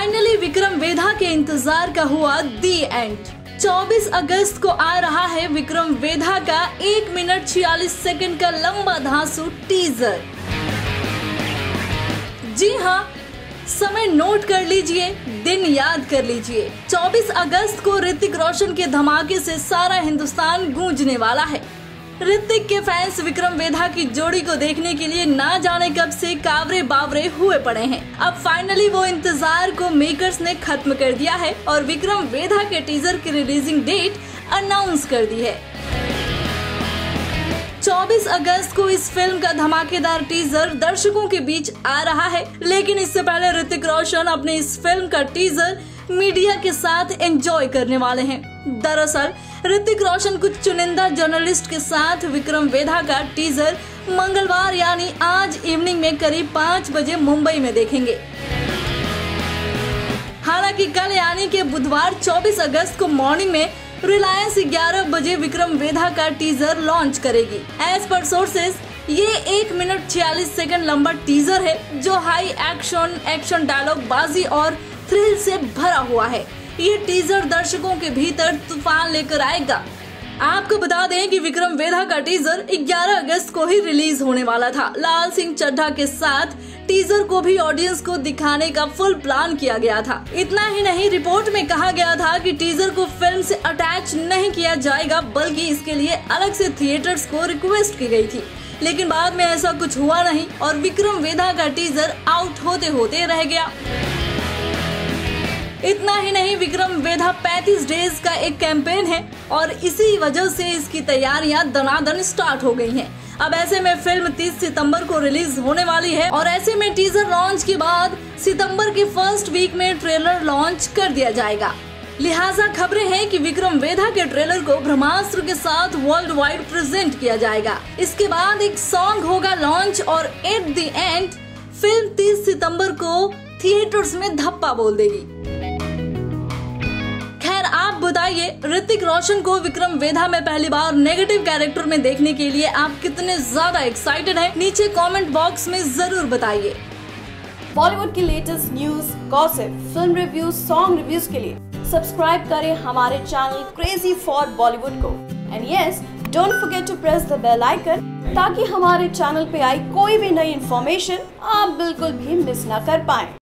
Finally Vikram Vedha के इंतजार का हुआ दी एंड। 24 अगस्त को आ रहा है विक्रम वेधा का 1 मिनट 46 सेकंड का लंबा धांसू टीजर। जी हाँ, समय नोट कर लीजिए, दिन याद कर लीजिए। 24 अगस्त को ऋतिक रोशन के धमाके से सारा हिंदुस्तान गूंजने वाला है। ऋतिक के फैंस विक्रम वेधा की जोड़ी को देखने के लिए ना जाने कब से कावरे बावरे हुए पड़े हैं। अब फाइनली वो इंतजार को मेकर्स ने खत्म कर दिया है और विक्रम वेधा के टीजर की रिलीजिंग डेट अनाउंस कर दी है। 24 अगस्त को इस फिल्म का धमाकेदार टीजर दर्शकों के बीच आ रहा है, लेकिन इससे पहले ऋतिक रोशन अपने इस फिल्म का टीजर मीडिया के साथ एंजॉय करने वाले हैं। दरअसल ऋतिक रोशन कुछ चुनिंदा जर्नलिस्ट के साथ विक्रम वेधा का टीजर मंगलवार यानी आज इवनिंग में करीब 5 बजे मुंबई में देखेंगे। हालांकि कल यानी कि बुधवार 24 अगस्त को मॉर्निंग में रिलायंस 11 बजे विक्रम वेधा का टीजर लॉन्च करेगी। एज पर सोर्सेस ये 1 मिनट 46 सेकंड लंबा टीजर है जो हाई एक्शन डायलॉग बाजी और थ्रिल से भरा हुआ है। ये टीजर दर्शकों के भीतर तूफान लेकर आएगा। आपको बता दें कि विक्रम वेधा का टीजर 11 अगस्त को ही रिलीज होने वाला था। लाल सिंह चड्ढा के साथ टीजर को भी ऑडियंस को दिखाने का फुल प्लान किया गया था। इतना ही नहीं, रिपोर्ट में कहा गया था कि टीजर को फिल्म से अटैच नहीं किया जाएगा, बल्कि इसके लिए अलग से थिएटर्स को रिक्वेस्ट की गई थी। लेकिन बाद में ऐसा कुछ हुआ नहीं और विक्रम वेधा का टीजर आउट होते होते रह गया। इतना ही नहीं, विक्रम वेधा 35 डेज का एक कैंपेन है और इसी वजह से इसकी तैयारियां दनादन स्टार्ट हो गई हैं। अब ऐसे में फिल्म 30 सितंबर को रिलीज होने वाली है और ऐसे में टीजर लॉन्च के बाद सितंबर के फर्स्ट वीक में ट्रेलर लॉन्च कर दिया जाएगा। लिहाजा खबरें हैं कि विक्रम वेधा के ट्रेलर को ब्रह्मास्त्र के साथ वर्ल्ड वाइड प्रेजेंट किया जाएगा। इसके बाद एक सॉन्ग होगा लॉन्च और एट द एंड फिल्म 30 सितंबर को थिएटर्स में धप्पा बोल देगी। आप बताइए, ऋतिक रोशन को विक्रम वेधा में पहली बार नेगेटिव कैरेक्टर में देखने के लिए आप कितने ज्यादा एक्साइटेड हैं? नीचे कमेंट बॉक्स में जरूर बताइए। बॉलीवुड की latest news, gossip, film reviews, song reviews के लिए सब्सक्राइब करें हमारे चैनल क्रेजी फॉर बॉलीवुड को। And yes, don't forget to press the bell icon ताकि हमारे चैनल पे आई कोई भी नई इन्फॉर्मेशन आप बिल्कुल भी मिस ना कर पाएं।